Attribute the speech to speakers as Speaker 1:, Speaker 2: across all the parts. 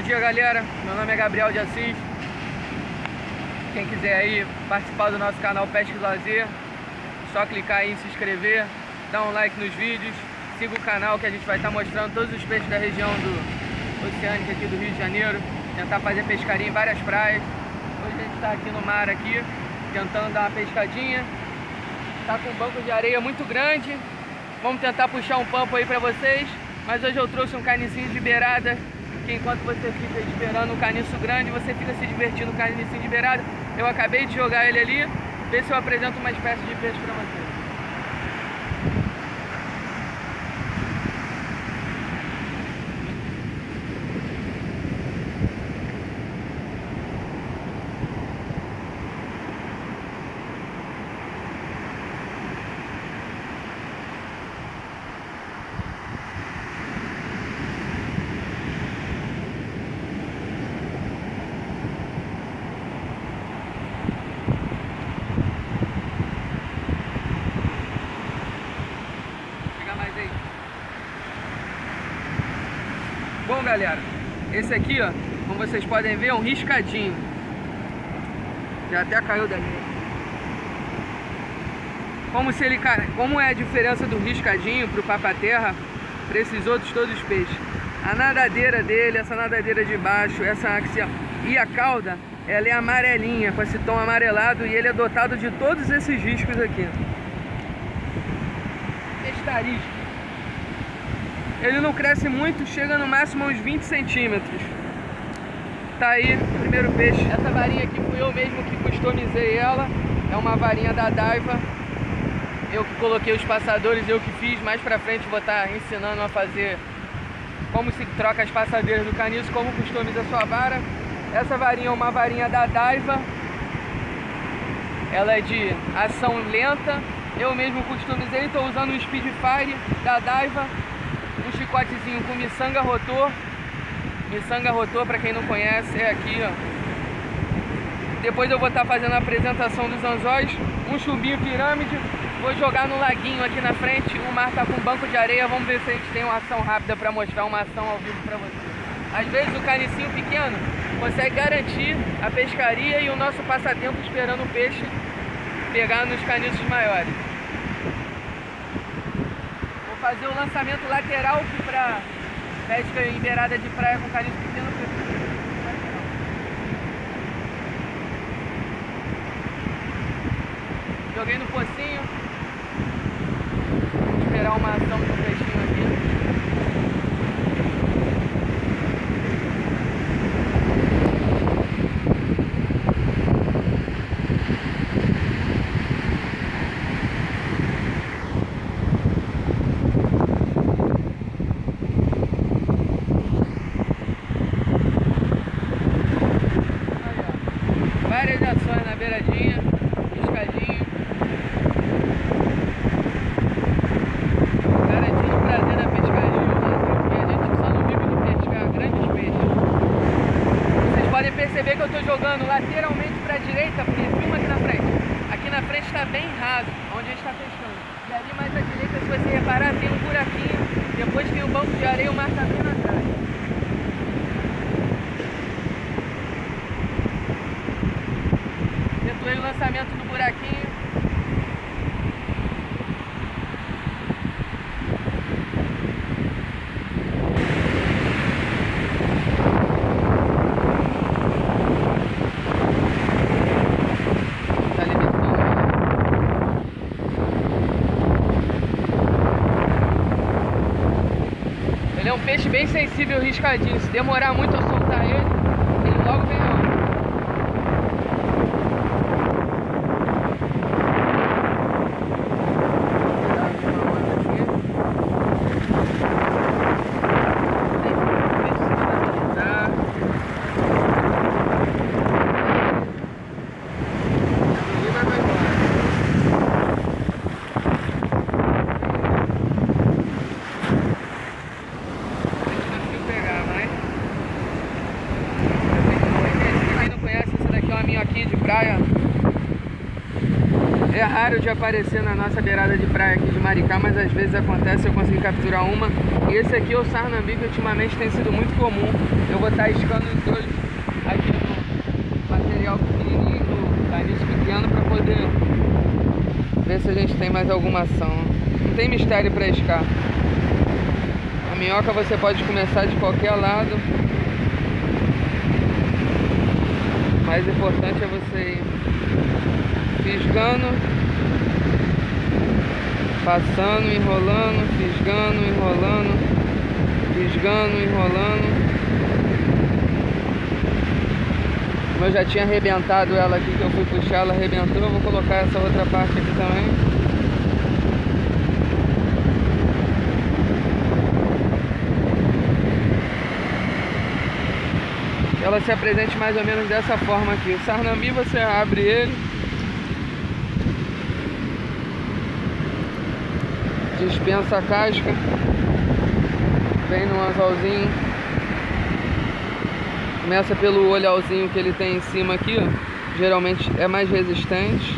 Speaker 1: dia, galera, meu nome é Gabriel de Assis. Quem quiser aí participar do nosso canal Pesca e Lazer, só clicar aí em se inscrever, dar um like nos vídeos, siga o canal que a gente vai estar mostrando todos os peixes da região do oceânica aqui do Rio de Janeiro, tentar fazer pescaria em várias praias. Hoje a gente está aqui no mar aqui, tentando dar uma pescadinha. Está com um banco de areia muito grande, vamos tentar puxar um pampo aí para vocês, mas hoje eu trouxe um canicinho de beirada, que enquanto você fica esperando um caniço grande, você fica se divertindo com o canicinho de beirada. Eu acabei de jogar ele ali, ver se eu apresento uma espécie de peixe para vocês. Bom, galera, esse aqui, ó, como vocês podem ver, é um riscadinho. Já até caiu dali. Como é a diferença do riscadinho pro papa-terra para esses outros todos os peixes? A nadadeira dele, essa nadadeira de baixo, essa axial e a cauda, ela é amarelinha, com esse tom amarelado, e ele é dotado de todos esses riscos aqui. Estarisco. Ele não cresce muito, chega no máximo a uns 20 centímetros. Tá aí o primeiro peixe. Essa varinha aqui fui eu mesmo que customizei ela. É uma varinha da Daiva. Eu que coloquei os passadores, eu que fiz. Mais pra frente vou estar ensinando a fazer como se troca as passadeiras do caniço, como customiza a sua vara. Essa varinha é uma varinha da Daiva. Ela é de ação lenta. Eu mesmo customizei, estou usando um Speedfire da Daiva. Um chicotezinho com miçanga rotor. Miçanga rotor, para quem não conhece, é aqui, ó. Depois eu vou estar fazendo a apresentação dos anzóis. Um chumbinho pirâmide. Vou jogar no laguinho aqui na frente. O mar tá com um banco de areia. Vamos ver se a gente tem uma ação rápida para mostrar uma ação ao vivo para vocês. Às vezes o canicinho pequeno consegue garantir a pescaria e o nosso passatempo esperando o peixe pegar nos caniços maiores. Fazer o lançamento lateral, que para pesca em beirada de praia com caniço pequeno. Joguei no pocinho. Vou esperar uma ação do peixinho aqui. Várias ações na beiradinha, pescadinho. Garantindo prazer na pescaria, porque a gente só não vive de pescar grandes peixes. Vocês podem perceber que eu estou jogando lateralmente para a direita, porque filma aqui na frente. Aqui na frente está bem raso, onde a gente está pescando. E ali mais à direita, se você reparar, tem um buraquinho. Depois tem um banco de areia, o mar está bem atrás. O lançamento do buraquinho. Tá limitando. Ele é um peixe bem sensível, riscadinho. Se demorar muito a soltar ele, ele logo vem on. É raro de aparecer na nossa beirada de praia aqui de Maricá, mas às vezes acontece, eu consigo capturar uma. E esse aqui é o sarnambi, que ultimamente tem sido muito comum. Eu vou estar iscando os dois aqui no material pequenininho, no caniço pequeno, para poder ver se a gente tem mais alguma ação. Não tem mistério para iscar. A minhoca você pode começar de qualquer lado. O mais importante é você ir fisgando, passando, enrolando, fisgando, enrolando, fisgando, enrolando. Como eu já tinha arrebentado ela aqui, que eu fui puxar, ela arrebentou, eu vou colocar essa outra parte aqui também. Ela se apresente mais ou menos dessa forma aqui. O sarnambi você abre ele, dispensa a casca, vem no anzolzinho, começa pelo olhalzinho que ele tem em cima aqui, ó. Geralmente é mais resistente.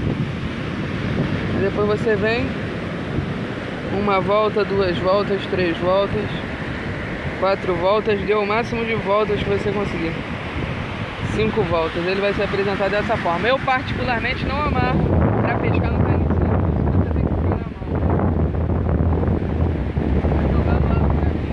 Speaker 1: E depois você vem uma volta, 2 voltas, 3 voltas, 4 voltas, dê o máximo de voltas que você conseguir. 5 voltas, ele vai se apresentar dessa forma. Eu particularmente não amarro para pescar no caniço. Você tem que ficar na mão. Vai jogando lá no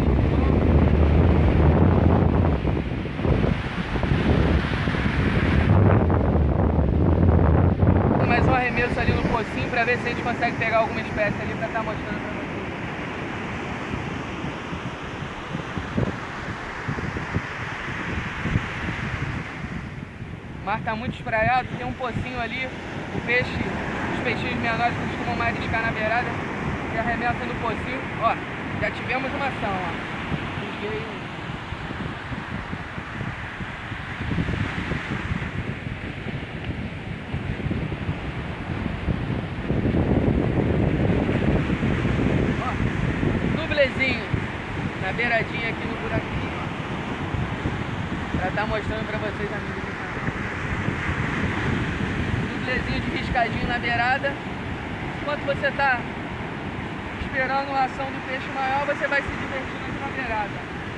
Speaker 1: caminho. Mais um arremesso ali no pocinho para ver se a gente consegue pegar alguma espécie ali para estar mostrando para vocês. O mar está muito espraiado, tem um pocinho ali, os peixinhos menores costumam mariscar na beirada, que arremessa no pocinho. Ó, já tivemos uma ação, ó. Fisguei um. Ó, dublezinho, na beiradinha aqui no buraquinho, ó. Pra estar mostrando pra vocês, amigos. Dublezinho de riscadinho na beirada. Enquanto você está esperando a ação do peixe maior, você vai se divertindo aqui na beirada.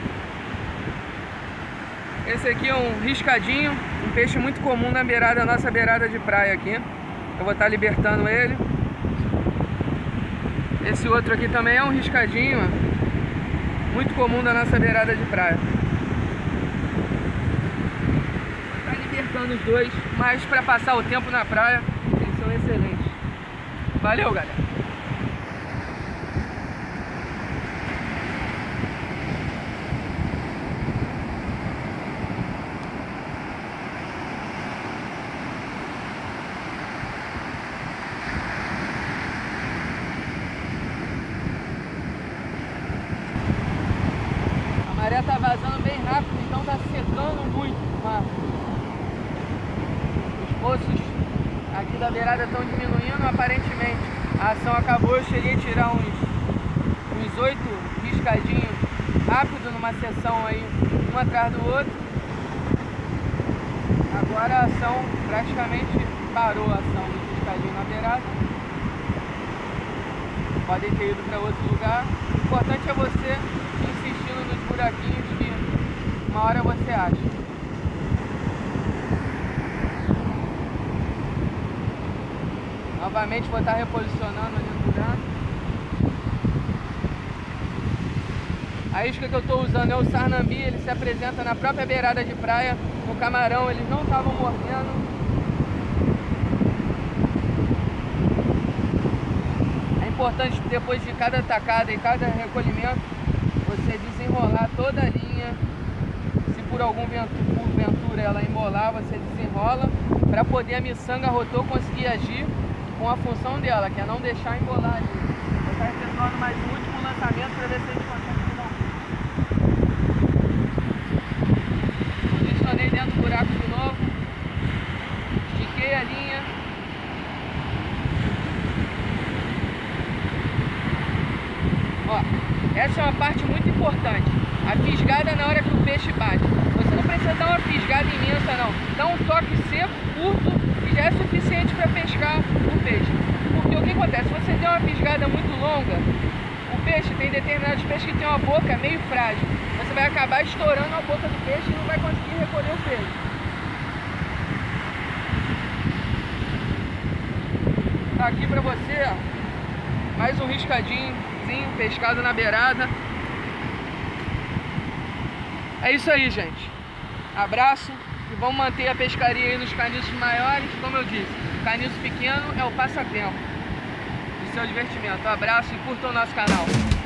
Speaker 1: Esse aqui é um riscadinho, um peixe muito comum na beirada, nossa beirada de praia aqui. Eu vou estar libertando ele. Esse outro aqui também é um riscadinho, ó, muito comum da nossa beirada de praia. Libertando os dois, mas para passar o tempo na praia, eles são excelentes. Valeu, galera! A maré tá vazando bem rápido, então tá secando muito o mar. Os poços aqui da beirada estão diminuindo aparentemente. A ação acabou, eu cheguei a tirar uns 8 riscadinhos rápido numa sessão aí, um atrás do outro. Agora a ação praticamente parou, a ação do riscadinho na beirada. Podem ter ido para outro lugar. O importante é você insistindo nos buraquinhos que uma hora você acha. Novamente vou estar reposicionando ali no buraco. A isca que eu estou usando é o sarnambi, ele se apresenta na própria beirada de praia. No camarão eles não estavam mordendo. É importante depois de cada tacada e cada recolhimento, você desenrolar toda a linha. Se por ventura ela embolar, você desenrola para poder a miçanga rotor conseguir agir com a função dela, que é não deixar embolar ali. Vou estar efetuando mais um último lançamento para ver se a gente consegue resolver. Posicionei dentro do buraco de novo, estiquei a linha. Ó, essa é uma parte muito importante, a fisgada na hora que o peixe bate. Você não precisa dar uma fisgada imensa não, dá um toque seco, curto, e já é suficiente para pescar o peixe. longa, o peixe tem determinados peixes que tem uma boca meio frágil. Você vai acabar estourando a boca do peixe e não vai conseguir recolher o peixe. Tá aqui pra você, ó, mais um riscadinho, pescado na beirada. É isso aí, gente. Abraço e vamos manter a pescaria aí nos caniços maiores. Como eu disse, caniço pequeno é o passatempo do seu divertimento. Abraço e curtam o nosso canal.